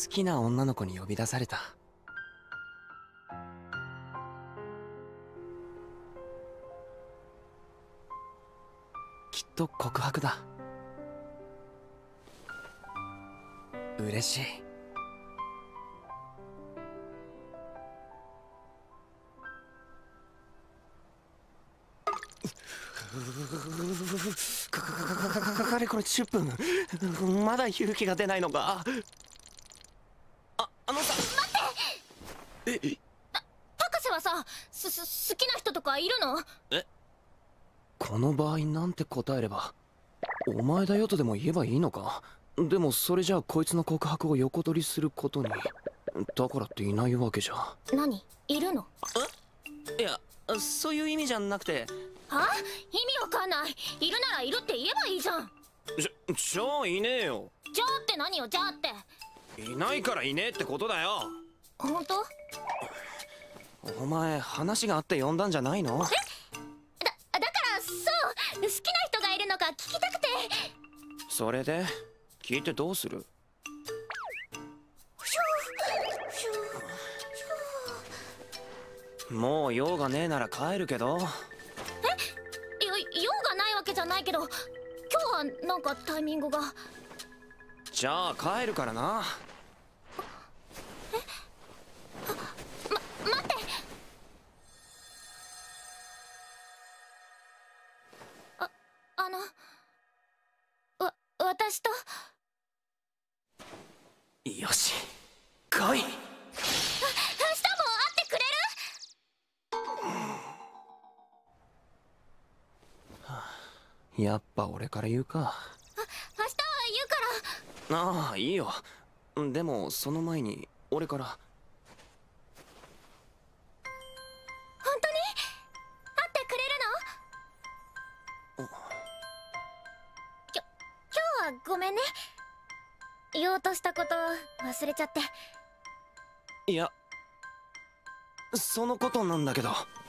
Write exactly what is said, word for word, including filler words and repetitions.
好きな女の子に呼び出された。きっと告白だ。嬉しい。かかかかかかかれこれじゅっぷん。まだ勇気が出ないのか。あ、あのさ、待って。え、 博士はさ、すす好きな人とかいるの？ え、この場合なんて答えれば、お前だよとでも言えばいいのか。でもそれじゃあこいつの告白を横取りすることに。だからっていないわけじゃ。 何？いるの？ え、いや、そういう意味じゃなくて。 は？意味わかんない。いるならいるって言えばいいじゃん。 じゃ、じゃあいねえよ。 じゃあって何よ、じゃあって。 いないからいねえってことだよ。 本当？ お前話があって呼んだんじゃないの？え？ だ、だからそう、好きな人がいるのか聞きたくて。 それで聞いてどうする？もう用がねえなら帰るけど。 え？よ、用がないわけじゃないけど、今日はなんかタイミングが。 じゃあ帰るからな。 え？ま、待って。あ、あのわ、私と。 よし、来い。やっぱ俺から言うか。あ、 明日は言うから。 ああ、いいよ。でもその前に俺から。 本当に会ってくれるの？きょ、今日はごめんね。言おうとしたこと忘れちゃって。 いや、そのことなんだけど。